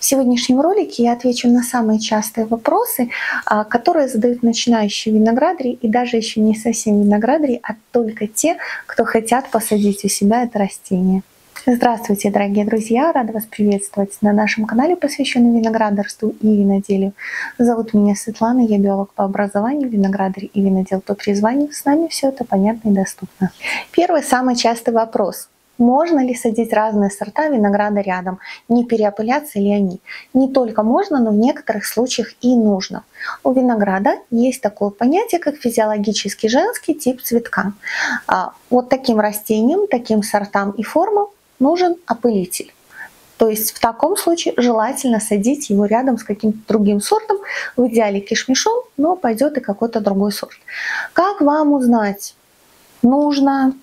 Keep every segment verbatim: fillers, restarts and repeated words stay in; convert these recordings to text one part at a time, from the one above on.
В сегодняшнем ролике я отвечу на самые частые вопросы, которые задают начинающие виноградари и даже еще не совсем виноградари, а только те, кто хотят посадить у себя это растение. Здравствуйте, дорогие друзья! Рада вас приветствовать на нашем канале, посвященном виноградарству и виноделию. Зовут меня Светлана, я биолог по образованию, виноградарь и винодел по призванию. С нами все это понятно и доступно. Первый самый частый вопрос. Можно ли садить разные сорта винограда рядом? Не переопыляться ли они? Не только можно, но в некоторых случаях и нужно. У винограда есть такое понятие, как физиологический женский тип цветка. Вот таким растениям, таким сортам и формам нужен опылитель. То есть в таком случае желательно садить его рядом с каким-то другим сортом, в идеале кишмишом, но пойдет и какой-то другой сорт. Как вам узнать, нужно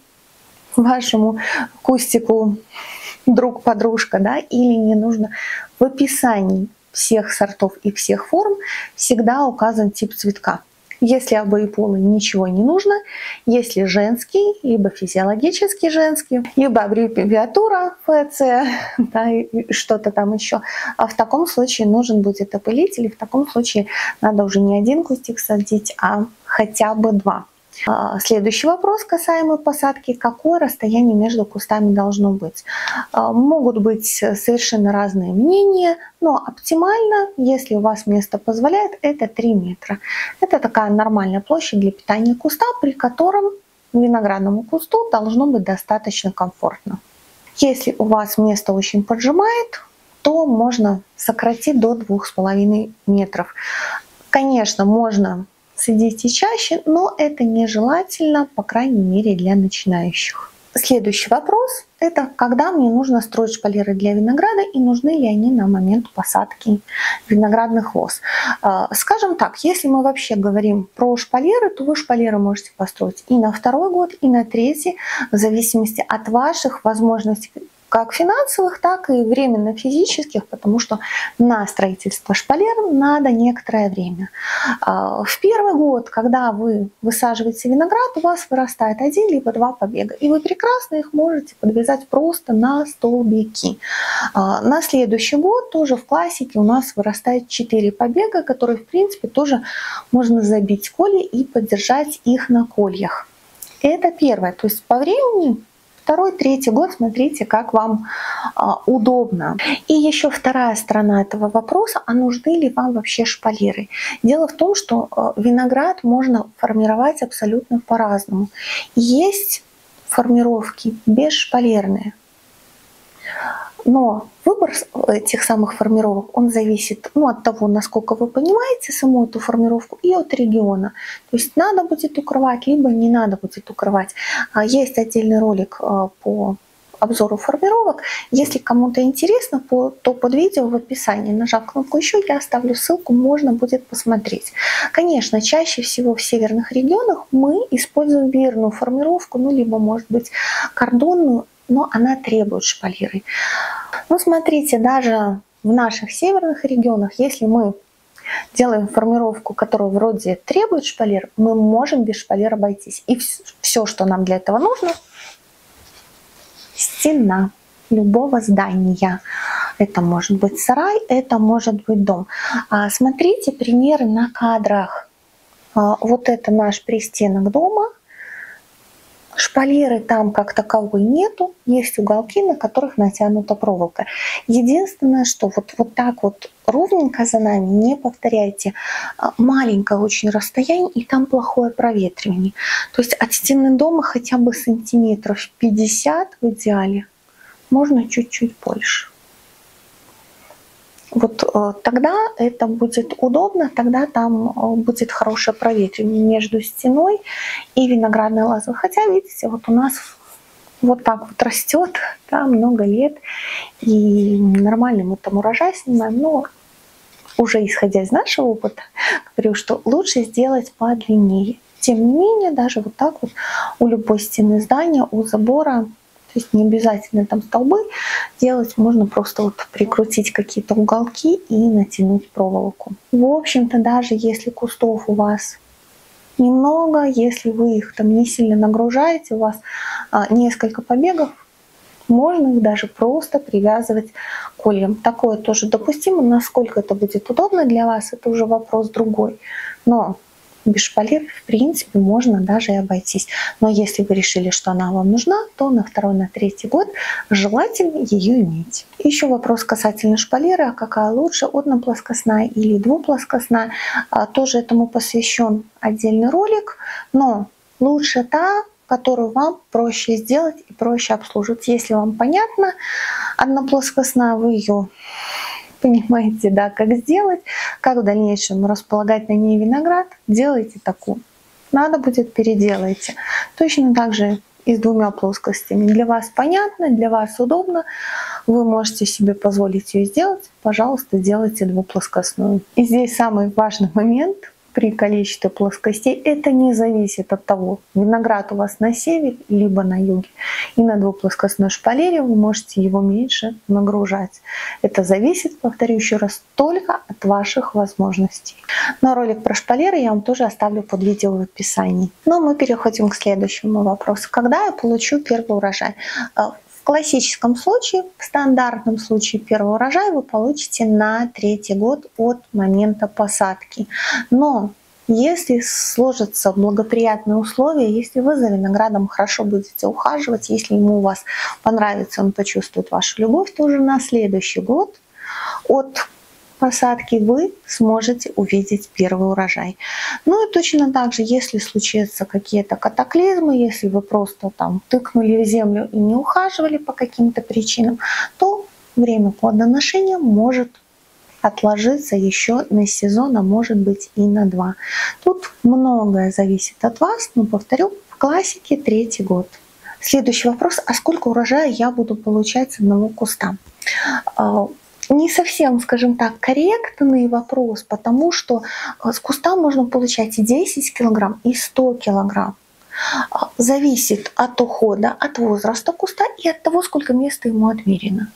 вашему кустику друг-подружка, да, или не нужно? В описании всех сортов и всех форм всегда указан тип цветка. Если обоеполый, ничего не нужно. Если женский, либо физиологически женский, либо аббревиатура эф цэ, да, и что-то там еще. А в таком случае нужен будет опылитель, и в таком случае надо уже не один кустик садить, а хотя бы два. Следующий вопрос касаемый посадки. Какое расстояние между кустами должно быть? Могут быть совершенно разные мнения, но оптимально, если у вас место позволяет, это три метра. Это такая нормальная площадь для питания куста, при котором виноградному кусту должно быть достаточно комфортно. Если у вас место очень поджимает, то можно сократить до двух с половиной метров. Конечно, можно садить и чаще, но это нежелательно, по крайней мере, для начинающих. Следующий вопрос – это когда мне нужно строить шпалеры для винограда и нужны ли они на момент посадки виноградных лоз. Скажем так, если мы вообще говорим про шпалеры, то вы шпалеры можете построить и на второй год, и на третий, в зависимости от ваших возможностей, как финансовых, так и временно-физических, потому что на строительство шпалер надо некоторое время. В первый год, когда вы высаживаете виноград, у вас вырастает один либо два побега, и вы прекрасно их можете подвязать просто на столбики. На следующий год тоже в классике у нас вырастает четыре побега, которые, в принципе, тоже можно забить колья и поддержать их на кольях. Это первое. То есть по времени второй, третий год, смотрите, как вам а, удобно. И еще вторая сторона этого вопроса, а нужны ли вам вообще шпалеры? Дело в том, что а, виноград можно формировать абсолютно по-разному. Есть формировки бесшпалерные, но выбор этих самых формировок, он зависит ну, от того, насколько вы понимаете саму эту формировку, и от региона. То есть надо будет укрывать, либо не надо будет укрывать. Есть отдельный ролик по обзору формировок. Если кому-то интересно, то под видео в описании, нажав кнопку «Еще», я оставлю ссылку, можно будет посмотреть. Конечно, чаще всего в северных регионах мы используем веерную формировку, ну, либо, может быть, кордонную, но она требует шпалеры. Но смотрите, даже в наших северных регионах, если мы делаем формировку, которая вроде требует шпалер, мы можем без шпалер обойтись. И все, что нам для этого нужно, стена любого здания. Это может быть сарай, это может быть дом. Смотрите примеры на кадрах. Вот это наш пристенок дома. Шпалеры там как таковой нету, есть уголки, на которых натянута проволока. Единственное, что вот, вот так вот ровненько за нами не повторяйте. Маленькое очень расстояние, и там плохое проветривание. То есть от стены дома хотя бы сантиметров пятьдесят в идеале, можно чуть-чуть больше. Вот э, тогда это будет удобно, тогда там э, будет хорошее проветривание между стеной и виноградной лозой. Хотя, видите, вот у нас вот так вот растет, да, много лет, и нормально мы там урожай снимаем, но уже исходя из нашего опыта, говорю, что лучше сделать подлиннее. Тем не менее, даже вот так вот у любой стены здания, у забора, то есть не обязательно там столбы делать, можно просто вот прикрутить какие-то уголки и натянуть проволоку. В общем-то, даже если кустов у вас немного, если вы их там не сильно нагружаете, у вас а, несколько побегов, Можно их даже просто привязывать кольем. Такое тоже допустимо. Насколько это будет удобно для вас, это уже вопрос другой. Но без шпалер, в принципе, можно даже и обойтись. Но если вы решили, что она вам нужна, то на второй, на третий год желательно ее иметь. Еще вопрос касательно шпалеры, а какая лучше, одноплоскостная или двуплоскостная. Тоже этому посвящен отдельный ролик, но лучше та, которую вам проще сделать и проще обслуживать. Если вам понятно, одноплоскостная, вы ее понимаете, да, как сделать, как в дальнейшем располагать на ней виноград, делайте такую. Надо будет, переделайте. Точно так же и с двумя плоскостями. Для вас понятно, для вас удобно, вы можете себе позволить ее сделать, пожалуйста, делайте двуплоскостную. И здесь самый важный момент при количестве плоскостей, это не зависит от того, виноград у вас на севере либо на юге. И на двуплоскостной шпалере вы можете его меньше нагружать. Это зависит, повторю еще раз, только от ваших возможностей. Но ролик про шпалеры я вам тоже оставлю под видео в описании. Но мы переходим к следующему вопросу. Когда я получу первый урожай? В классическом случае, в стандартном случае первый урожай вы получите на третий год от момента посадки. Но если сложатся благоприятные условия, если вы за виноградом хорошо будете ухаживать, если ему у вас понравится, он почувствует вашу любовь, то уже на следующий год от посадки вы сможете увидеть первый урожай. Ну и точно так же, если случатся какие-то катаклизмы, если вы просто там тыкнули в землю и не ухаживали по каким-то причинам, то время плодоношения может отложиться еще на сезон, а может быть и на два. Тут многое зависит от вас, но повторю, в классике третий год. Следующий вопрос: а сколько урожая я буду получать с одного куста? Не совсем, скажем так, корректный вопрос, потому что с куста можно получать и десять килограмм, и сто килограмм. Зависит от ухода, от возраста куста и от того, сколько места ему отмерено.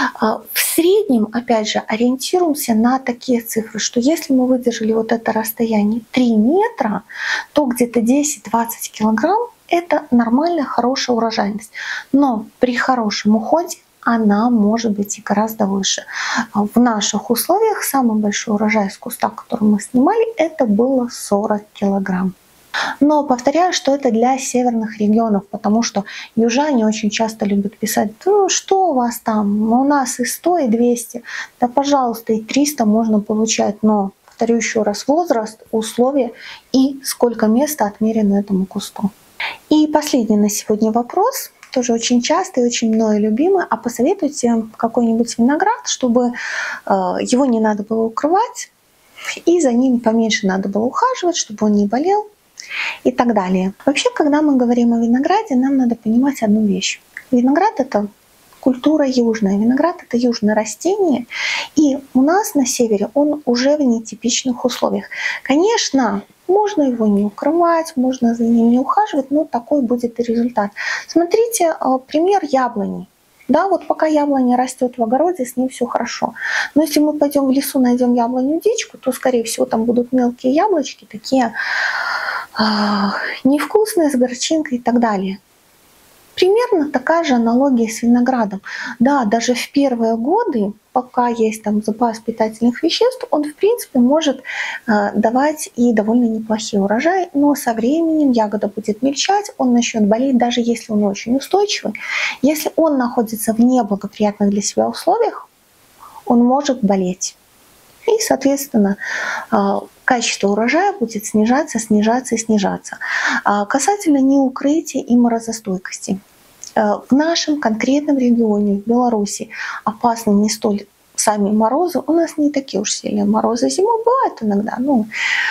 В среднем, опять же, ориентируемся на такие цифры, что если мы выдержали вот это расстояние три метра, то где-то десять-двадцать килограмм — это нормальная, хорошая урожайность. Но при хорошем уходе она может быть и гораздо выше. В наших условиях самый большой урожай с куста, который мы снимали, это было сорок килограмм. Но повторяю, что это для северных регионов, потому что южане очень часто любят писать: ну, что у вас там, у нас и сто, и двести, да пожалуйста, и триста можно получать, но, повторю еще раз, возраст, условия и сколько места отмерено этому кусту. И последний на сегодня вопрос, тоже очень частый и очень мною любимый: а посоветуйте какой-нибудь виноград, чтобы его не надо было укрывать, и за ним поменьше надо было ухаживать, чтобы он не болел и так далее. Вообще, когда мы говорим о винограде, нам надо понимать одну вещь. Виноград — это культура южная. Виноград — это южное растение, и у нас на севере он уже в нетипичных условиях. Конечно, можно его не укрывать, можно за ним не ухаживать, но такой будет и результат. Смотрите, пример яблони. Да, вот пока яблоня растет в огороде, с ним все хорошо. Но если мы пойдем в лесу, найдем яблоню дичку, то, скорее всего, там будут мелкие яблочки, такие э, невкусные, с горчинкой и так далее. Примерно такая же аналогия с виноградом. Да, даже в первые годы, пока есть там запас питательных веществ, он в принципе может э, давать и довольно неплохие урожаи, но со временем ягода будет мельчать, он начнет болеть, даже если он очень устойчивый. Если он находится в неблагоприятных для себя условиях, он может болеть. И, соответственно, качество урожая будет снижаться, снижаться и снижаться. Касательно неукрытия и морозостойкости. В нашем конкретном регионе, в Беларуси, опасны не столь сами морозы. У нас не такие уж сильные морозы. Зимой бывают иногда, но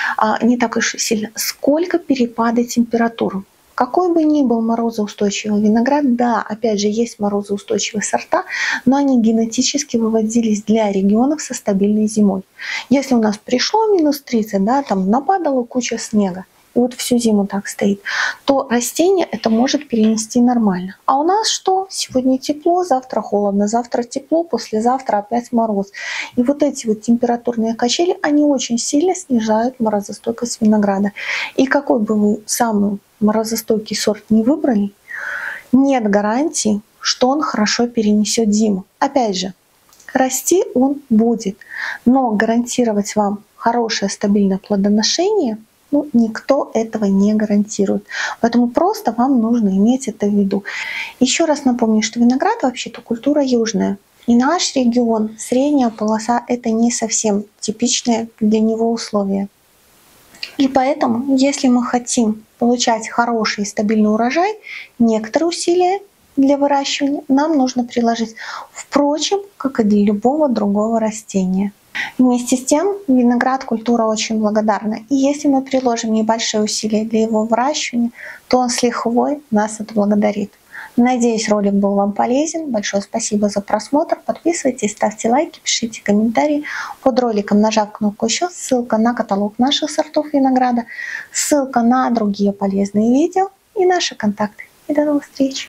не так уж сильно. Сколько перепады температур. Какой бы ни был морозоустойчивый виноград, да, опять же, есть морозоустойчивые сорта, но они генетически выводились для регионов со стабильной зимой. Если у нас пришло минус тридцать, да, там нападала куча снега, и вот всю зиму так стоит, то растение это может перенести нормально. А у нас что? Сегодня тепло, завтра холодно, завтра тепло, послезавтра опять мороз. И вот эти вот температурные качели, они очень сильно снижают морозостойкость винограда. И какой бы вы самый морозостойкий сорт не выбрали, нет гарантии, что он хорошо перенесет зиму. Опять же, расти он будет, но гарантировать вам хорошее стабильное плодоношение ну, никто этого не гарантирует. Поэтому просто вам нужно иметь это в виду. Еще раз напомню, что виноград вообще-то культура южная. И наш регион, средняя полоса, это не совсем типичные для него условия. И поэтому, если мы хотим получать хороший и стабильный урожай, некоторые усилия для выращивания нам нужно приложить. Впрочем, как и для любого другого растения. Вместе с тем, виноград культура очень благодарна. И если мы приложим небольшие усилия для его выращивания, то он с лихвой нас отблагодарит. Надеюсь, ролик был вам полезен. Большое спасибо за просмотр. Подписывайтесь, ставьте лайки, пишите комментарии. Под роликом, нажав кнопку «Еще», ссылка на каталог наших сортов винограда, ссылка на другие полезные видео и наши контакты. И до новых встреч!